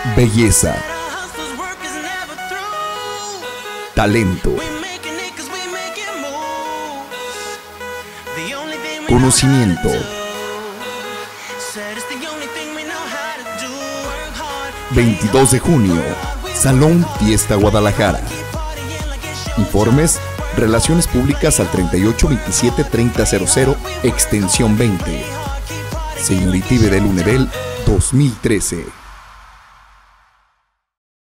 Belleza, talento, conocimiento. 22 de junio, Salón Fiesta Guadalajara. Informes, Relaciones Públicas al 3827-3000, extensión 20. Señorita Ibedel Unedel, 2013.